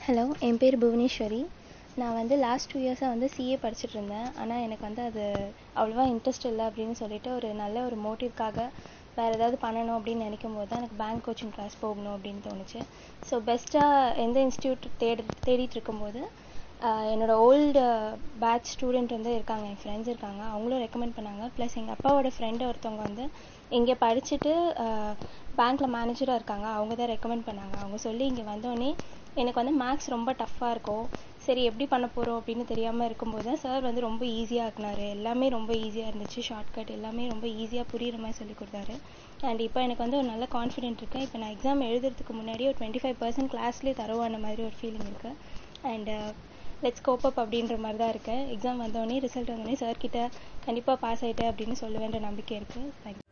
Hello, என் பேர் புவனேஸ்வரி. நான் வந்து லாஸ்ட் 2 இயர்ஸாக வந்து சிஏ படிச்சுட்டு இருந்தேன். ஆனால் எனக்கு வந்து அது அவ்வளோவா இன்ட்ரெஸ்ட் இல்லை அப்படின்னு சொல்லிட்டு ஒரு நல்ல ஒரு மோட்டிவ்க்காக வேறு ஏதாவது பண்ணணும் அப்படின்னு நினைக்கும் போது தான் எனக்கு பேங்க் கோச்சிங் கிளாஸ் போகணும் அப்படின்னு தோணுச்சு. ஸோ பெஸ்ட்டாக எந்த இன்ஸ்டியூட் தேடிட்டு இருக்கும்போது என்னோடய ஓல்டு பேட்ச் ஸ்டூடெண்ட் வந்து இருக்காங்க, என் ஃப்ரெண்ட்ஸ் இருக்காங்க, அவங்களும் ரெக்கமெண்ட் பண்ணாங்க. ப்ளஸ் எங்கள் அப்பாவோட ஃப்ரெண்டு ஒருத்தவங்க வந்து இங்கே படிச்சுட்டு பேங்க்கில் மேனேஜராக இருக்காங்க, அவங்க தான் ரெக்கமெண்ட் பண்ணாங்க. அவங்க சொல்லி இங்கே வந்தோடனே எனக்கு வந்து மேக்ஸ் ரொம்ப டஃப்பாக இருக்கும், சரி எப்படி பண்ண போகிறோம் அப்படின்னு தெரியாமல் இருக்கும்போது தான் சார் வந்து ரொம்ப ஈஸியாக ஆக்குனார். எல்லாமே ரொம்ப ஈஸியாக இருந்துச்சு, ஷார்ட்கட் எல்லாமே ரொம்ப ஈஸியாக புரிகிற மாதிரி சொல்லி கொடுத்தாரு. அண்ட் இப்போ எனக்கு வந்து ஒரு நல்ல கான்ஃபிடென்ட் இருக்குது. இப்போ நான் எக்ஸாம் எழுதுறதுக்கு முன்னாடி ஒரு 25% கிளாஸ்லேயே தருவான மாதிரி ஒரு ஃபீலிங் இருக்குது. அண்ட் லெட்ஸ் கோப் அப் அப்படின்ற மாதிரி தான் இருக்கேன். எக்ஸாம் வந்தோடனே ரிசல்ட் வந்தோடனே சார்கிட்ட கண்டிப்பாக பாஸ் ஆகிட்டேன் அப்படின்னு சொல்லுவேன்ற நம்பிக்கை இருக்குது. தேங்க்யூ.